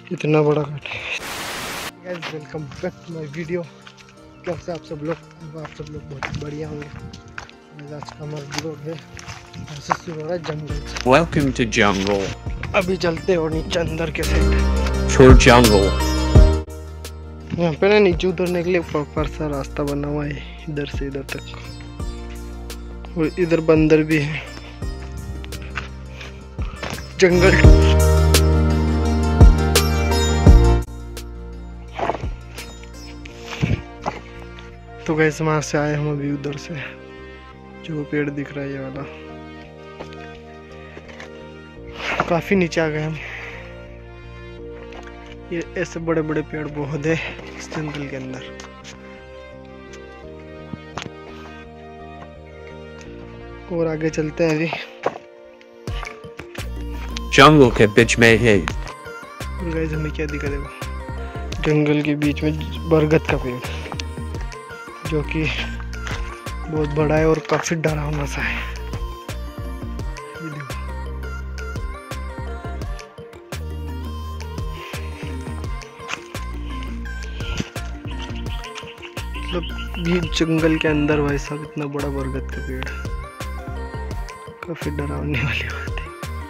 इतना बड़ा काट है। Guys welcome back to my video. कैसे आप सब लोग बहुत बढ़िया होंगे। आज का हमारा ब्लॉग है शुरू हो रहा है जंगल से। Welcome to jungle. अभी चलते और नीचे अंदर के साइड For jungle. यहाँ पे ना नीचे उतरने के लिए प्रॉपर सा रास्ता बना हुआ है इधर से इधर तक, और इधर बंदर भी है। जंगल तो गैस वहां से आए हम अभी उधर से, जो पेड़ दिख रहा है ये वाला। काफी नीचे आ गए हम। ये ऐसे बड़े बड़े पेड़ बहुत है इस जंगल के अंदर। और आगे चलते हैं अभी। Jungle के बीच में है। और गाइस हमें क्या दिखा देखो, जंगल के बीच में बरगद का पेड़, जो कि बहुत बड़ा है और काफी डरावना सा है। ये देखो, मतलब बीच जंगल के अंदर भाई साहब इतना बड़ा बरगद का पेड़, काफी डरावने वाली बात है।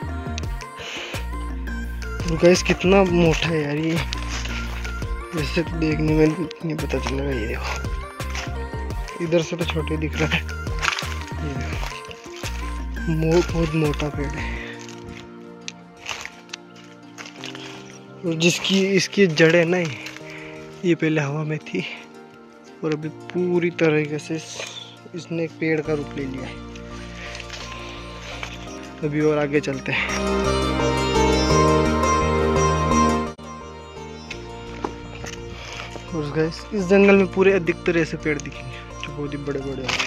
और गाइस कितना मोटा है यार ये, वैसे तो देखने में नहीं पता चलेगा। ये देखो, इधर से तो छोटे दिख रहा है, ये देखो बहुत मोटा पेड़ है। और जिसकी इसकी जड़ें ना, ये पहले हवा में थी और अभी पूरी तरीके से इसने एक पेड़ का रूप ले लिया है। अभी और आगे चलते हैं। और गाइस इस जंगल में पूरे अधिकतर ऐसे पेड़ दिखेंगे जो बहुत ही बड़े बड़े हैं।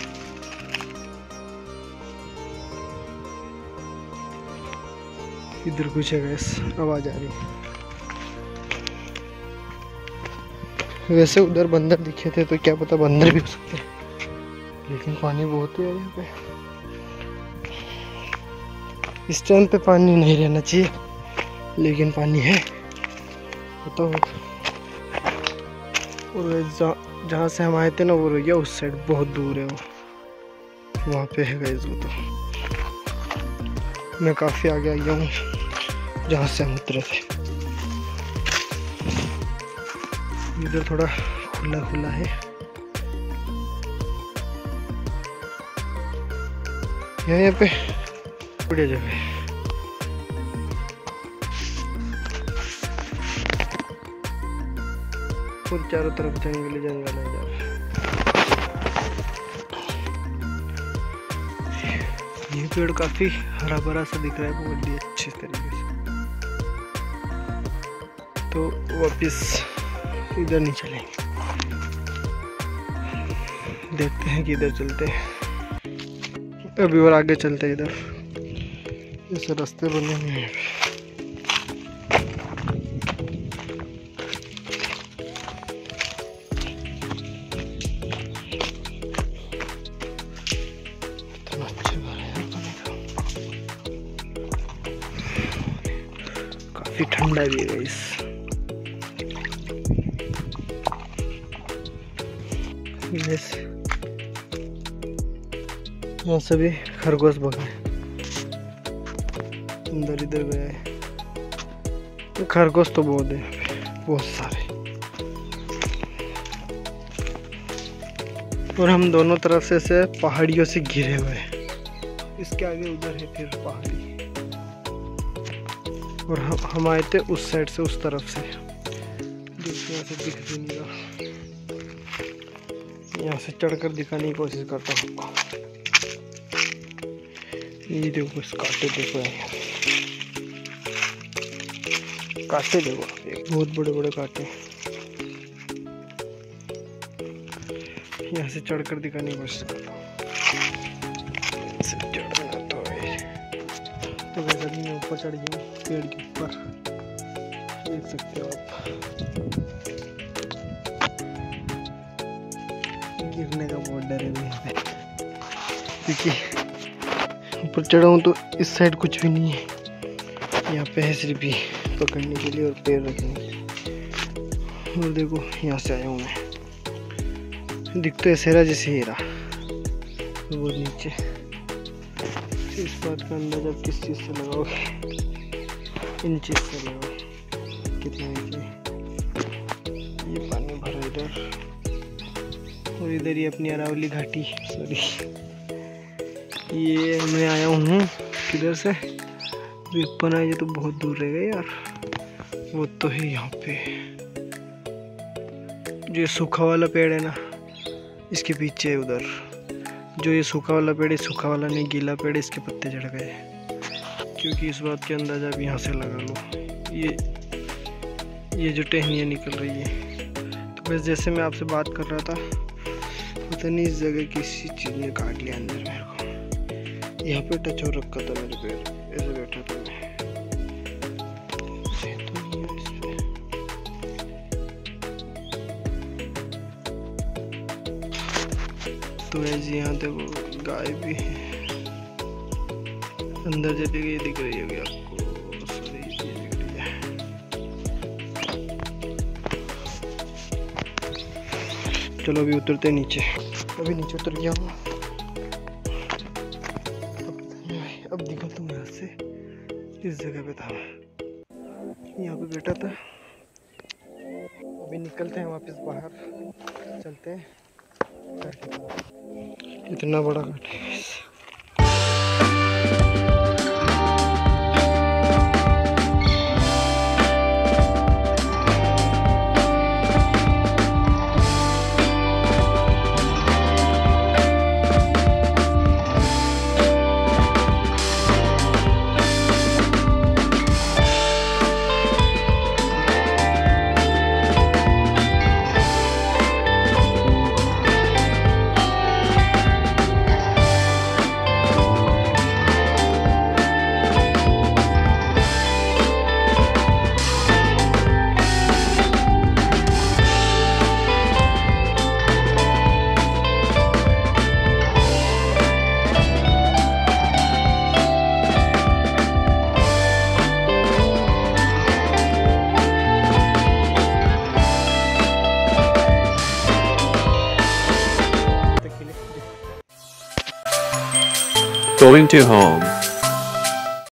इधर कुछ है गाइस, आवाज आ रही है। वैसे उधर बंदर दिखे थे तो क्या पता बंदर भी हो सकते हैं, लेकिन पानी बहुत है यहाँ पे। इस टाइम पे पानी नहीं रहना चाहिए, लेकिन पानी है बताओ। और जहाँ से हम आए थे ना वो रह गया उस साइड, बहुत दूर है वो, वहाँ पे है गाइस वो। तो मैं काफ़ी आगे आ गया हूँ जहाँ से हम उतरे थे। इधर थोड़ा खुला खुला है, यहाँ पे बढ़िया जगह है। और चारों तरफ जंगल ही जंगल है यार। ये पेड़ काफी हरा भरा सा दिख रहा है, बहुत ही अच्छे तरीके से। तो वापिस इधर नहीं चलेंगे, देखते हैं कि इधर चलते हैं। अभी और आगे चलते हैं। इधर ऐसे रास्ते बने हुए हैं। काफी ठंडा भी है गाइस। यहाँ से भी खरगोश भगा अंदर इधर गया है। खरगोश तो बहुत है, बहुत सारे। और हम दोनों तरफ से पहाड़ियों से घिरे हुए हैं। इसके आगे उधर है फिर पहाड़ी, और हम आए थे उस साइड से, उस तरफ से, जो यहाँ से दिख भी नहीं रहा। यहाँ से चढ़कर दिखाने की कोशिश करता हूँ आपको। ये देखो इस कांटे देखो, कांटे देखो, बहुत बड़े बड़े कांटे। यहाँ से चढ़कर दिखाने की कोशिश करता हूँ। तो वैसे मैं ऊपर चढ़ गया पेड़ के ऊपर, देख सकते हो आप। गिरने का बहुत डर है यहाँ पे, क्योंकि ऊपर चढ़ा हूँ तो इस साइड कुछ भी नहीं है। यहाँ पे है सिर्फ पकड़ने के लिए और पैर रखेंगे। और देखो यहाँ से आया हूँ मैं, दिखता है सेरा जैसे हीरा, बहुत नीचे। इस बात का अंदाजा आप किस चीज़ से लगाओगे? इन चीज़ से लगाओ कितना नीचे। ये पानी भरा इधर, और इधर ये अपनी अरावली घाटी, सॉरी ये मैं आया हूँ किधर से, विपना, ये तो बहुत दूर रह गया यार। वो तो है यहाँ पे जो ये सूखा वाला पेड़ है ना, इसके पीछे है उधर। जो ये सूखा वाला पेड़ है, सूखा वाला नहीं गीला पेड़ है, इसके पत्ते झड़ गए। क्योंकि इस बात के अंदाजा भी यहाँ से लगा लो, ये जो टहनियाँ निकल रही है। तो बस जैसे मैं आपसे बात कर रहा था, पता नहीं इस जगह किसी चीज़ ने काट लिया अंदर मेरे को। यहाँ पे टच हो रखा था मेरे पैर, ऐसे बैठा था मैं। तो ऐसे यहाँ देखो गाय भी है, अंदर चली गई, दिख रही होगी आपको, सॉरी ये दिख रही है। चलो अभी उतरते नीचे, अभी नीचे उतर गया हूँ। अब दिखा तुम यहाँ से, इस जगह पे था, यहाँ पे बैठा था। अभी निकलते हैं वापस बाहर, चलते हैं। इतना बड़ा घाट है। Going to home.